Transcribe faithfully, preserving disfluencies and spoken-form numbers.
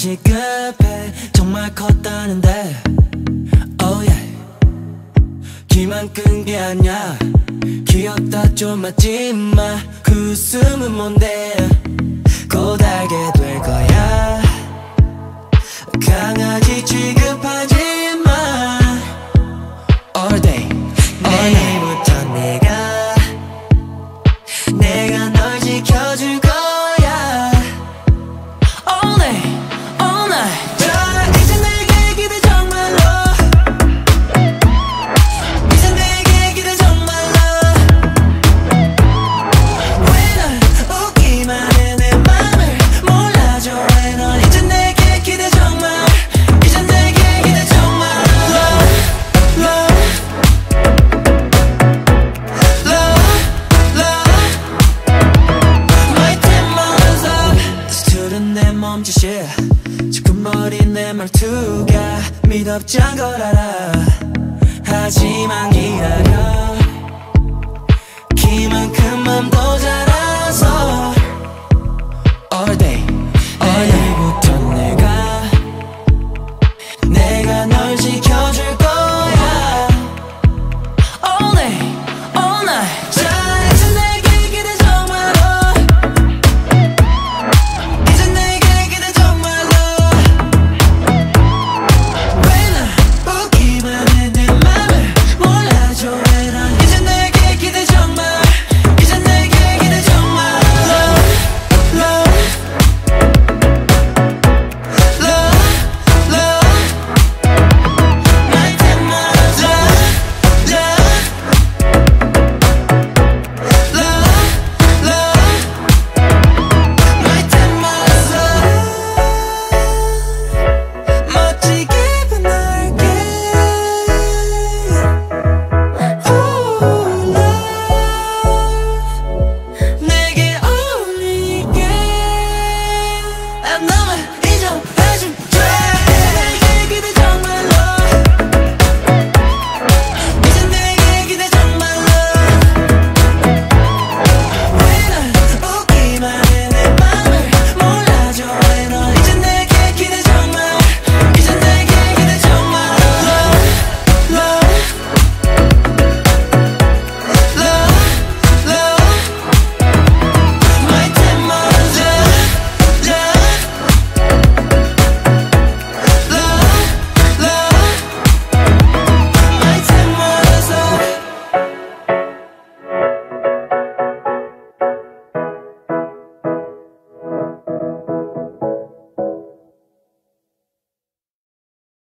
시급해 정말 컸다는데 oh yeah. 기만 끈 게 아니야 귀엽다 좀 맞지마 그 웃음은 뭔데 곧 알게 될 거야 강아지 취급하지 마 all day 내일부터 내가 내가 널 지켜줄 거야 all day all night 자 이제 내게 기대 정말로 이제 내게 기대 정말로 왜 날 웃기만 해 내 맘을 몰라줘 왜 넌 이제 내게 기대 정말 이제 내게 기대 정말 love love love love my temper's up 스트른 내 몸짓이 지끈머린 내 말투가 미덥지않은 걸 알아 하지만 기다려 키만큼 맘도 자라서